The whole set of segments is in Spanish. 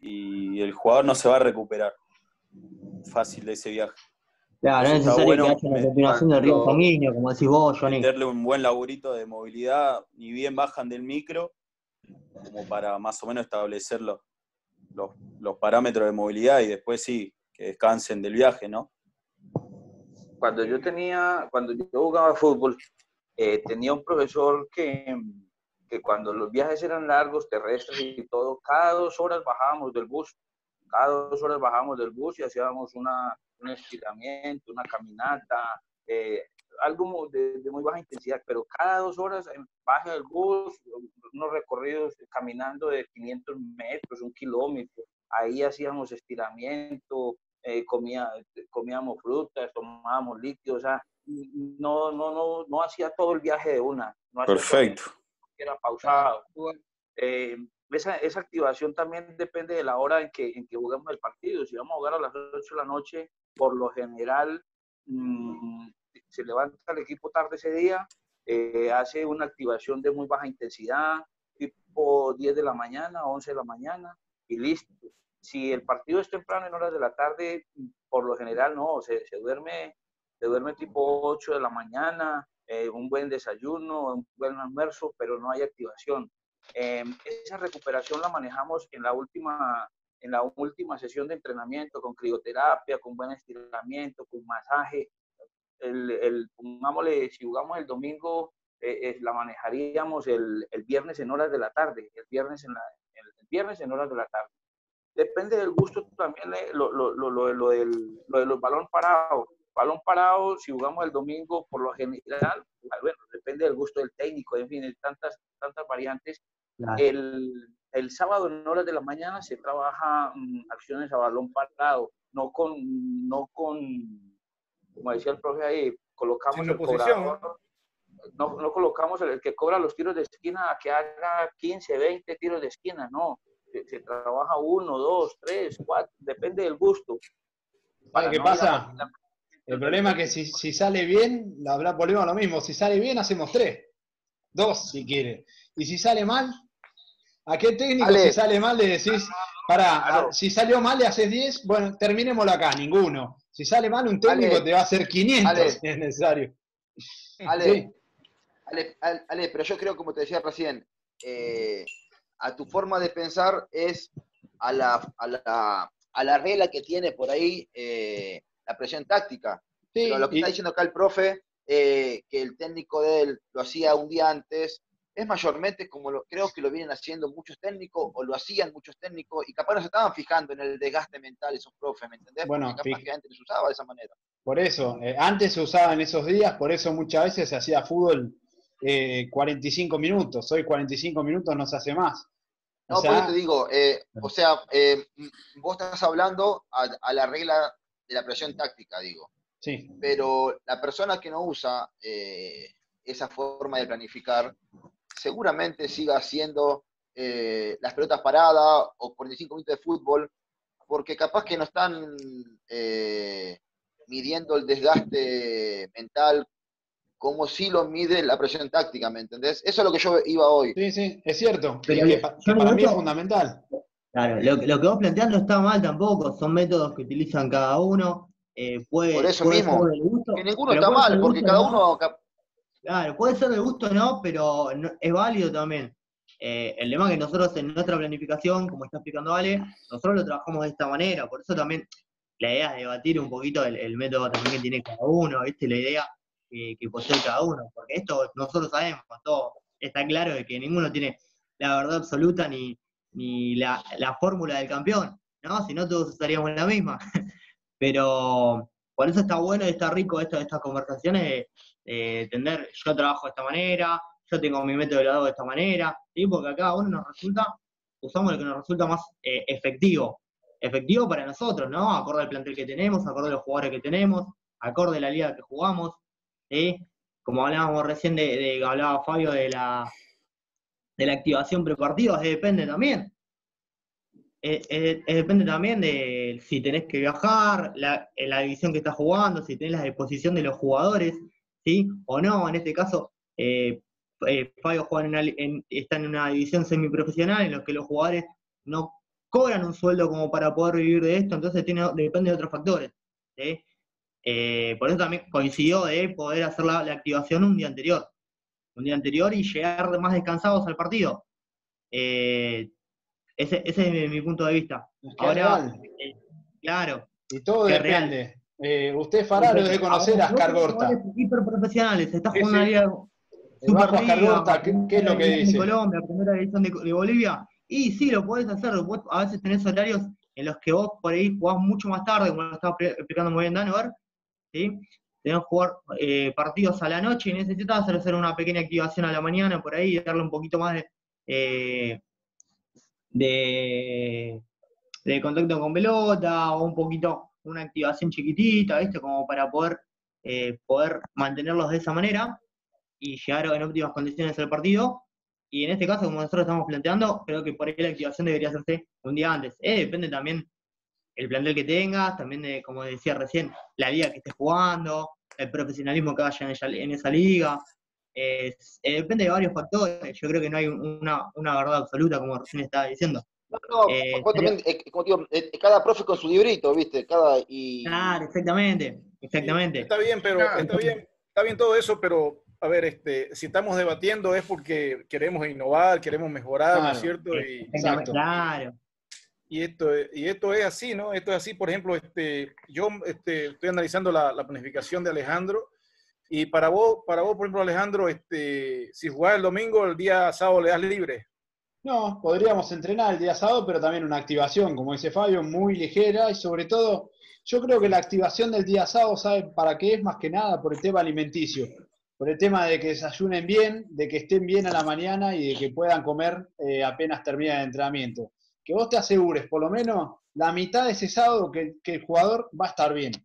y el jugador no se va a recuperar fácil de ese viaje. Claro, no es Entonces está necesario que bueno haya una continuación del río sanguíneo, como decís vos, Johnny. meterle un buen laburito de movilidad, ni bien bajan del micro, como para más o menos establecer los parámetros de movilidad y después sí, que descansen del viaje, ¿no? Cuando yo jugaba fútbol, tenía un profesor que cuando los viajes eran largos, terrestres y todo, cada 2 horas bajábamos del bus. Cada 2 horas bajábamos del bus y hacíamos un estiramiento, una caminata, algo de muy baja intensidad, pero cada 2 horas baja del bus, unos recorridos caminando de 500 metros, 1 kilómetro. Ahí hacíamos estiramiento, comíamos frutas, tomábamos líquidos, o sea, no hacía todo el viaje de una. No Perfecto. Era pausado. Esa activación también depende de la hora en que juguemos el partido. Si vamos a jugar a las 8 de la noche, por lo general se levanta el equipo tarde ese día, hace una activación de muy baja intensidad, tipo 10 de la mañana, 11 de la mañana, y listo. Si el partido es temprano en horas de la tarde, por lo general no, se duerme tipo 8 de la mañana, un buen desayuno, un buen almuerzo, pero no hay activación. Esa recuperación la manejamos en la última sesión de entrenamiento, con crioterapia, con buen estiramiento, con masaje. Pongámosle, si jugamos el domingo, la manejaríamos el viernes en horas de la tarde, el viernes en horas de la tarde. Depende del gusto también lo de los balón parado. Balón parado, si jugamos el domingo, por lo general, bueno, depende del gusto del técnico, en fin, hay tantas variantes. Claro. El sábado en horas de la mañana se trabaja acciones a balón parado, no con, como decía el profe ahí, colocamos el cobrador, no colocamos el que cobra los tiros de esquina a que haga 15, 20 tiros de esquina, no. Se trabaja 1, 2, 3, 4, depende del gusto. ¿Sabes qué pasa? El problema es que si sale bien, volvemos a lo mismo. Si sale bien, hacemos 3. 2, si quiere. Y si sale mal, ¿a qué técnico si sale mal le decís, si salió mal le haces 10? Bueno, terminémoslo acá, ninguno. Si sale mal un técnico te va a hacer 500 si es necesario. Ale, pero yo creo, como te decía recién, a tu forma de pensar es a la regla que tiene por ahí la presión táctica. Sí, pero lo que está diciendo acá el profe, que el técnico de él lo hacía un día antes, es mayormente como creo que lo vienen haciendo muchos técnicos, o lo hacían muchos técnicos, y capaz no se estaban fijando en el desgaste mental esos profes, ¿me entendés? Bueno, porque capaz que antes se usaba de esa manera. Por eso, antes se usaba en esos días, por eso muchas veces se hacía fútbol 45 minutos, hoy 45 minutos no se hace más. No, por eso te digo, vos estás hablando a la regla de la presión táctica, digo. Sí. Pero la persona que no usa esa forma de planificar, seguramente siga haciendo las pelotas paradas o 45 minutos de fútbol, porque capaz que no están midiendo el desgaste mental como si lo mide la presión táctica, ¿me entendés? Eso es lo que yo iba hoy. Sí, es cierto. Pero que para mí es fundamental. Claro, lo que vos planteás no está mal tampoco, son métodos que utilizan cada uno. Por eso mismo, ser del gusto, que ninguno está mal, porque cada uno... Claro, puede ser del gusto no, pero es válido también. El tema es que nosotros en nuestra planificación, como está explicando Ale, nosotros lo trabajamos de esta manera, por eso también la idea es debatir un poquito el método también que tiene cada uno, la idea que posee cada uno, porque esto nosotros sabemos, todo está claro de que ninguno tiene la verdad absoluta ni la fórmula del campeón, ¿no? Si no todos estaríamos en la misma. Pero por eso está bueno y está rico estas conversaciones de entender, yo trabajo de esta manera, yo tengo mi método de lado de esta manera, ¿sí? Porque a cada uno usamos lo que nos resulta más efectivo para nosotros, ¿no? Acorde al plantel que tenemos, acorde a los jugadores que tenemos, acorde a la liga que jugamos, ¿sí? Como hablábamos recién hablaba Fabio de la activación prepartida, depende también. Depende también de si tenés que viajar, la división que estás jugando, si tenés la disposición de los jugadores, ¿sí? O no, en este caso, Fabio juega está en una división semiprofesional en la que los jugadores no cobran un sueldo como para poder vivir de esto, entonces depende de otros factores. ¿Sí? Por eso también coincidió de poder hacer la activación un día anterior y llegar más descansados al partido. Ese es mi punto de vista. Es que Ahora, claro. Y todo depende. Usted, Fararo, debe conocer a Ascar Gorta. Hiperprofesionales, se está Sí, jugando una sí. liga Bajo Ascar Gorta, Superliga, ¿qué es lo que división de dice? Colombia, primera división de Bolivia, y sí, lo podés hacer. Vos a veces tenés horarios en los que vos por ahí jugás mucho más tarde, como lo estaba explicando muy bien Danover, ¿sí? Tenés que jugar partidos a la noche y necesitas hacer una pequeña activación a la mañana por ahí y darle un poquito más de contacto con pelota o un poquito, una activación chiquitita, ¿viste? Como para poder mantenerlos de esa manera y llegar en óptimas condiciones al partido. Y en este caso, como nosotros estamos planteando, creo que por ahí la activación debería hacerse un día antes. Depende también el plantel que tengas, también de, como decía recién, la liga que estés jugando, el profesionalismo que haya en esa liga. Depende de varios factores. Yo creo que no hay una verdad absoluta, como recién estaba diciendo. No, vos también, como digo, cada profe con su librito, ¿viste? Claro, exactamente. Está bien, pero está bien todo eso, pero a ver, si estamos debatiendo es porque queremos innovar, queremos mejorar, ¿no es cierto? Exacto. Claro. Y esto es así, ¿no? Esto es así, por ejemplo, yo estoy analizando la planificación de Alejandro, y para vos, por ejemplo, Alejandro, si jugás el domingo, el día sábado le das libre. No, podríamos entrenar el día sábado, pero también una activación, como dice Fabio, muy ligera y sobre todo, yo creo que la activación del día sábado, ¿saben para qué es? Más que nada por el tema alimenticio, por el tema de que desayunen bien, de que estén bien a la mañana y de que puedan comer apenas termina el entrenamiento. Que vos te asegures, por lo menos, la mitad de ese sábado que el jugador va a estar bien.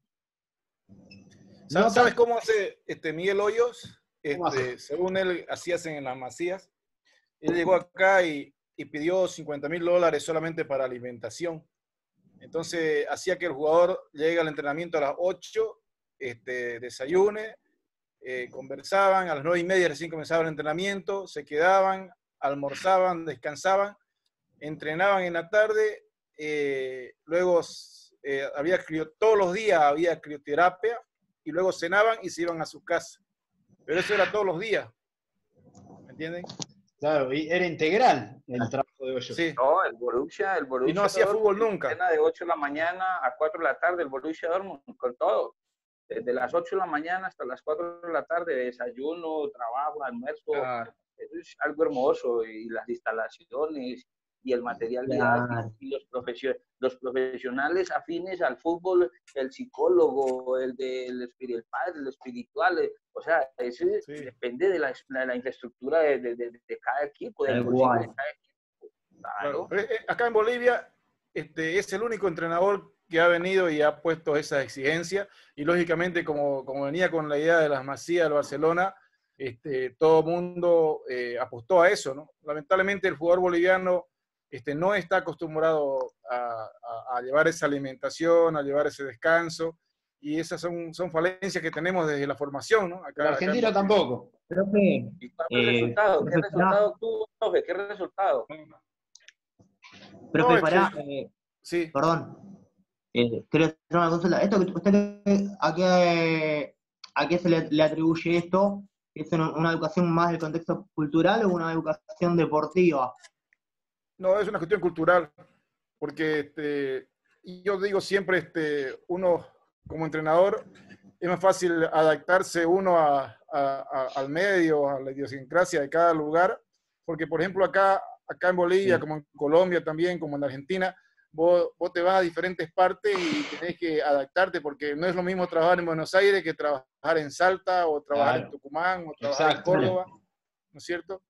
¿Sabes cómo hace Miguel Hoyos? Según él, así hacen en las Masías. Él llegó acá y pidió $50,000 solamente para alimentación. Entonces, hacía que el jugador llegue al entrenamiento a las 8, desayune, conversaban, a las 9:30 recién comenzaba el entrenamiento, se quedaban, almorzaban, descansaban, entrenaban en la tarde, luego todos los días había crioterapia, y luego cenaban y se iban a sus casas. Pero eso era todos los días. ¿Me entienden? Claro, y era integral el trabajo de Hoyos. Sí. No, el Borussia y no hacía fútbol nunca. De 8 de la mañana a 4 de la tarde, el Borussia Dortmund, con todo. Desde las 8 de la mañana hasta las 4 de la tarde, desayuno, trabajo, almuerzo. Claro. Eso es algo hermoso. Y las instalaciones y el material didáctico, y los profesionales afines al fútbol, el psicólogo, el padre, el espiritual, o sea, eso depende de la infraestructura de cada equipo, del bolsillo de cada equipo. Claro. Acá en Bolivia es el único entrenador que ha venido y ha puesto esa exigencia, y lógicamente como venía con la idea de las Masías del Barcelona, todo el mundo apostó a eso, ¿no? Lamentablemente el jugador boliviano no está acostumbrado a llevar esa alimentación, a llevar ese descanso, y esas son falencias que tenemos desde la formación, ¿no? Acá, Argentina tampoco. ¿Y cuál fue el resultado? ¿Qué resultado tuvo, profe? ¿Qué resultado? Profe, pará. Sí. Perdón. Quiero hacer una consulta. ¿A qué se le atribuye esto? ¿Es una educación más del contexto cultural o una educación deportiva? No, es una cuestión cultural, porque yo digo siempre, uno como entrenador, es más fácil adaptarse uno al medio, a la idiosincrasia de cada lugar, porque por ejemplo acá en Bolivia, sí, como en Colombia también, como en Argentina, vos te vas a diferentes partes y tenés que adaptarte, porque no es lo mismo trabajar en Buenos Aires que trabajar en Salta, o trabajar en Tucumán, o trabajar en Córdoba, ¿no es cierto?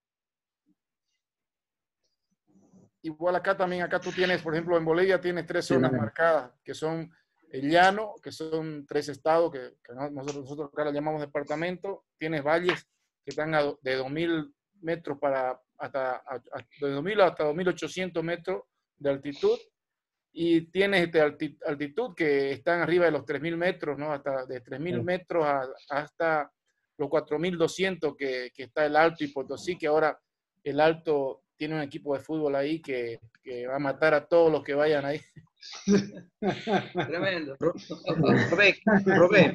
Igual acá también, acá tú tienes, por ejemplo, en Bolivia tienes 3 zonas marcadas, que son el llano, que son 3 estados, que nosotros acá la llamamos departamento. Tienes valles que están de 2.000 metros de 2.000 hasta 2.800 metros de altitud, y tienes altitud que están arriba de los 3.000 metros, ¿no? Hasta de 3.000 metros hasta los 4.200 que está el Alto y Potosí, que ahora el Alto tiene un equipo de fútbol ahí que va a matar a todos los que vayan ahí. Tremendo. Robé,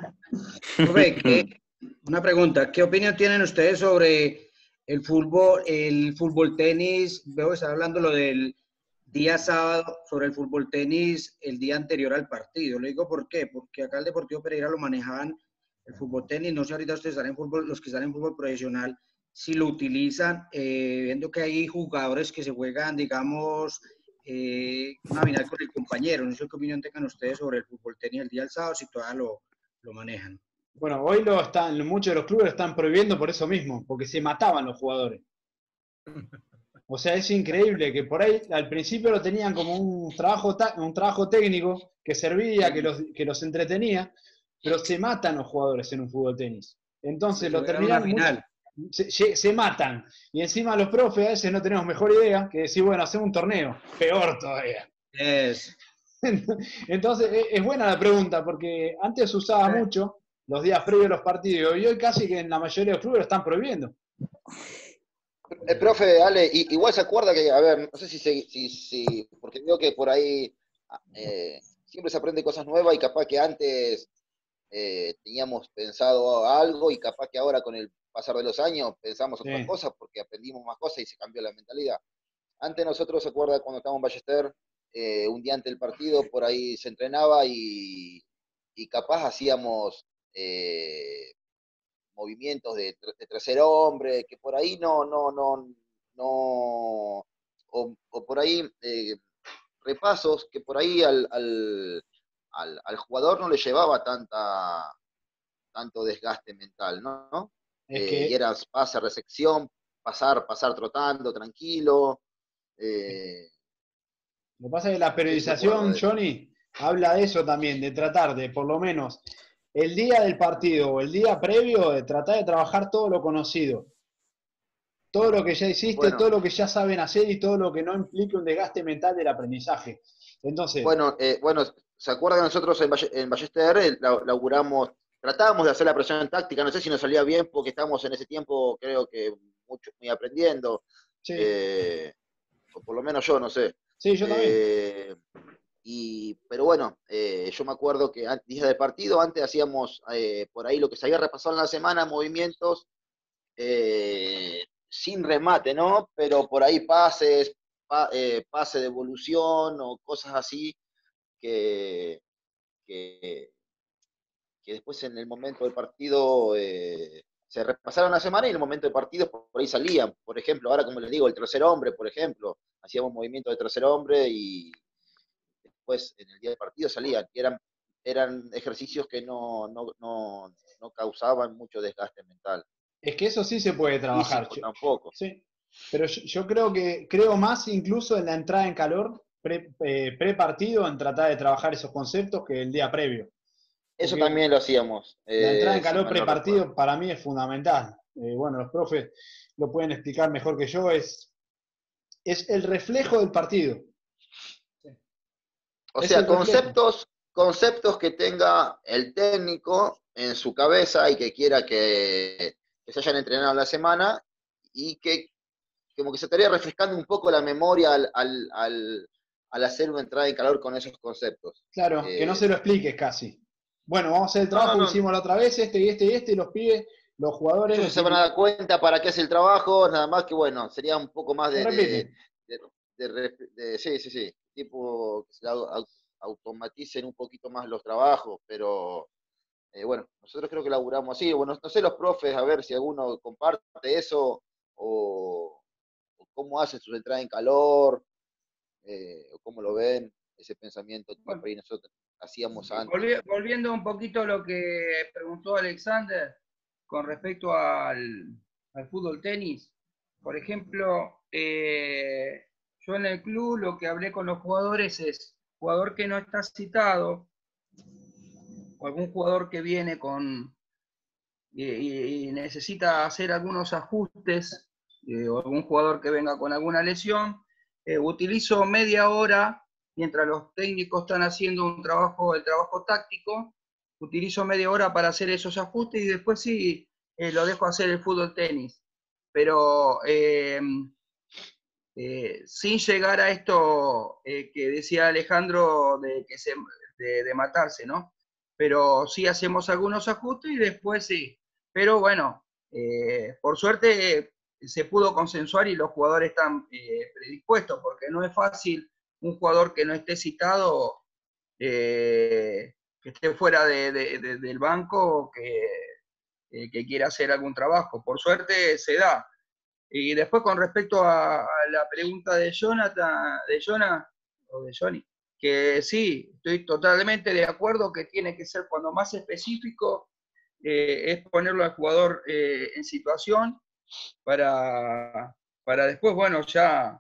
una pregunta. ¿Qué opinión tienen ustedes sobre el fútbol tenis? Veo que están hablando lo del día sábado sobre el fútbol tenis el día anterior al partido. Le digo por qué, porque acá el Deportivo Pereira lo manejaban el fútbol tenis. No sé ahorita ustedes están en fútbol, los que están en fútbol profesional, si lo utilizan, viendo que hay jugadores que se juegan, digamos, una final con el compañero. No sé qué opinión tengan ustedes sobre el fútbol tenis el día del sábado, si todavía lo manejan. Bueno, hoy muchos de los clubes lo están prohibiendo por eso mismo, porque se mataban los jugadores. O sea, es increíble que por ahí al principio lo tenían como un trabajo técnico que servía, que los entretenía, pero se matan los jugadores en un fútbol tenis. Entonces lo terminan se matan. Y encima los profes a veces no tenemos mejor idea que decir, bueno, hacemos un torneo. Peor todavía. Entonces es buena la pregunta, porque antes se usaba mucho los días previos a los partidos, y hoy casi que en la mayoría de los clubes lo están prohibiendo. El profe, Ale, igual se acuerda que, a ver, no sé si porque veo que por ahí siempre se aprende cosas nuevas y capaz que antes teníamos pensado algo y capaz que ahora con el pasar de los años pensamos otras cosas porque aprendimos más cosas y se cambió la mentalidad. Antes nosotros, se acuerda, cuando estábamos en Ballester, un día antes del partido por ahí se entrenaba y capaz hacíamos movimientos de tercer hombre, que por ahí o por ahí repasos que por ahí al jugador no le llevaba tanto desgaste mental, ¿no? Y era pase, recepción, pasar trotando, tranquilo. Lo que pasa es que la periodización, Johnny, habla de eso también, de tratar de, por lo menos, el día del partido o el día previo, de tratar de trabajar todo lo conocido. Todo lo que ya hiciste, todo lo que ya saben hacer y todo lo que no implique un desgaste mental del aprendizaje. Entonces, bueno, ¿se acuerdan que nosotros en Ballester laburamos, tratábamos de hacer la presión táctica? No sé si nos salía bien porque estábamos en ese tiempo, creo que muy aprendiendo. Sí. O por lo menos yo, no sé. Sí, yo también. Pero bueno, yo me acuerdo que días de partido, antes hacíamos por ahí lo que se había repasado en la semana, movimientos sin remate, ¿no? Pero por ahí pase de evolución o cosas así que después en el momento del partido se repasaron la semana y en el momento del partido por ahí salían. Por ejemplo, ahora como les digo, el tercer hombre, por ejemplo, hacíamos movimientos de tercer hombre y después en el día del partido salían. Y eran ejercicios que no causaban mucho desgaste mental. Es que eso sí se puede trabajar. Físico, tampoco. Sí. Pero yo creo más incluso en la entrada en calor pre-partido, en tratar de trabajar esos conceptos que el día previo. Eso también lo hacíamos. La entrada en calor pre-partido para mí es fundamental. Bueno, los profes lo pueden explicar mejor que yo. Es el reflejo del partido. O sea, conceptos que tenga el técnico en su cabeza y que quiera que se hayan entrenado la semana y que como que se estaría refrescando un poco la memoria al hacer una entrada en calor con esos conceptos. Claro, que no se lo expliques casi. Bueno, vamos a hacer el trabajo que hicimos la otra vez, y los pibes, los jugadores... Ellos se van a dar cuenta para qué es el trabajo, nada más que bueno, sería un poco más sí, tipo que se automaticen un poquito más los trabajos, pero bueno, nosotros creo que laburamos así. Bueno, no sé los profes, a ver si alguno comparte eso o cómo hacen su entrada en calor, o cómo lo ven, ese pensamiento que nosotros hacíamos antes. Volviendo un poquito a lo que preguntó Alexander con respecto al fútbol tenis, por ejemplo, yo en el club lo que hablé con los jugadores es, jugador que no está citado, o algún jugador que viene y necesita hacer algunos ajustes, o algún jugador que venga con alguna lesión, utilizo media hora, mientras los técnicos están haciendo el trabajo táctico, utilizo media hora para hacer esos ajustes y después sí lo dejo hacer el fútbol tenis. Pero sin llegar a esto que decía Alejandro de matarse, ¿no? Pero sí hacemos algunos ajustes y después sí. Pero bueno, por suerte se pudo consensuar y los jugadores están predispuestos, porque no es fácil un jugador que no esté citado, que esté fuera del banco, que quiera hacer algún trabajo. Por suerte se da. Y después con respecto a la pregunta de Jonah, o de Johnny, que sí, estoy totalmente de acuerdo que tiene que ser cuando más específico, es ponerlo al jugador en situación para después, bueno, ya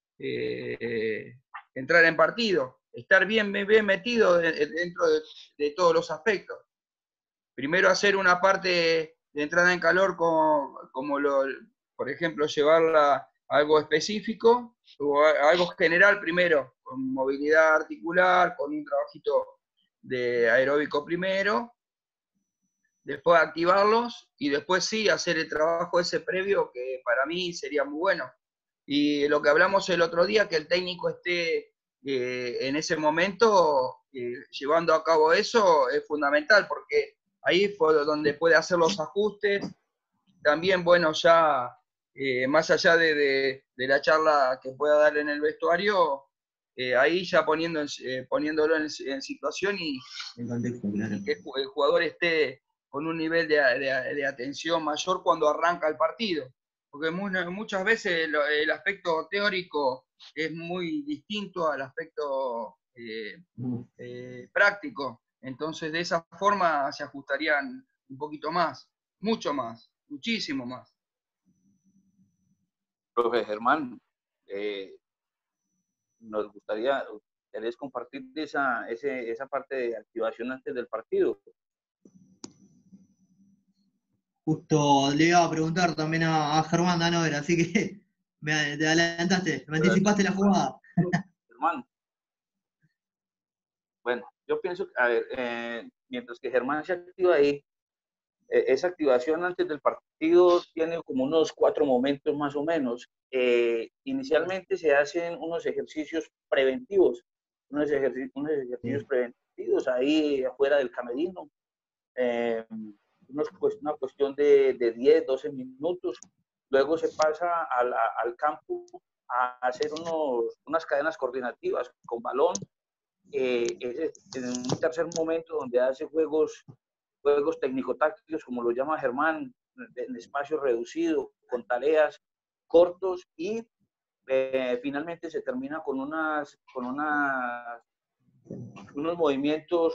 entrar en partido, estar bien metido dentro de todos los aspectos. Primero hacer una parte de entrada en calor por ejemplo, llevarla a algo específico o a algo general primero, con movilidad articular, con un trabajito de aeróbico primero, después activarlos y después sí hacer el trabajo ese previo que para mí sería muy bueno. Y lo que hablamos el otro día, que el técnico esté en ese momento llevando a cabo eso, es fundamental, porque ahí fue donde puede hacer los ajustes. También, bueno, ya más allá de la charla que pueda dar en el vestuario, ahí ya poniéndolo en situación y que el jugador esté con un nivel de atención mayor cuando arranca el partido. Porque muchas veces el aspecto teórico es muy distinto al aspecto práctico. Entonces, de esa forma se ajustarían un poquito más, mucho más, muchísimo más. Profe Germán, nos gustaría compartir esa parte de activación antes del partido. Justo le iba a preguntar también a Germán Danover, así que te adelantaste, me anticipaste la jugada. Germán. Bueno, yo pienso, a ver, mientras que Germán se activa ahí, esa activación antes del partido tiene como unos 4 momentos más o menos. Inicialmente se hacen unos ejercicios preventivos, unos ejercicios preventivos ahí afuera del camerino. Una cuestión de 10, 12 minutos. Luego se pasa al campo a hacer unas cadenas coordinativas con balón. En un tercer momento donde hace juegos técnico-tácticos, como lo llama Germán, en espacio reducido, con tareas cortos y finalmente se termina con unos movimientos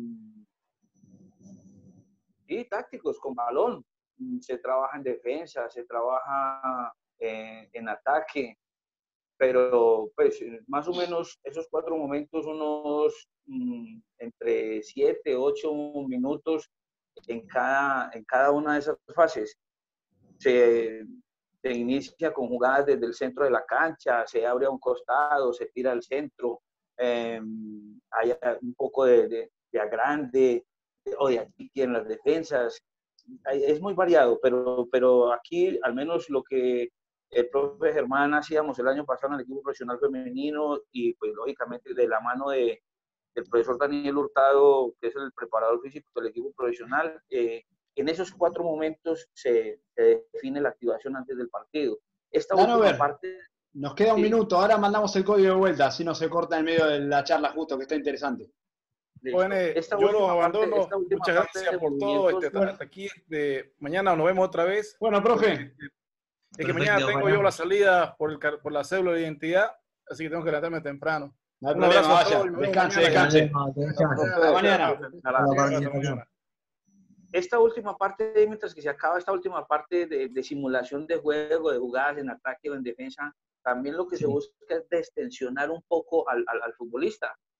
tácticos con balón. Se trabaja en defensa, se trabaja en ataque, pero pues más o menos esos 4 momentos, unos entre 7, 8 minutos en cada una de esas fases. Se inicia con jugadas desde el centro de la cancha, se abre a un costado, se tira al centro, hay un poco de agrande o de aquí en las defensas. Es muy variado, pero aquí al menos lo que el profe Germán hacíamos el año pasado en el equipo profesional femenino y pues lógicamente de la mano del profesor Daniel Hurtado, que es el preparador físico del equipo profesional, en esos 4 momentos se define la activación antes del partido. Esta última parte... Nos queda un minuto, ahora mandamos el código de vuelta, así no se corta en medio de la charla justo, que está interesante. Bueno, yo lo abandono. Muchas gracias por todo. Hasta aquí, mañana nos vemos otra vez. Bueno, profe. Es que mañana tengo yo la salida por la cédula de identidad, así que tengo que levantarme temprano. No hay problema, vaya. Descanse. Hasta mañana. Esta última parte, mientras que se acaba esta última parte de simulación de juego, de jugadas en ataque o en defensa, también lo que se busca es destensionar un poco al futbolista.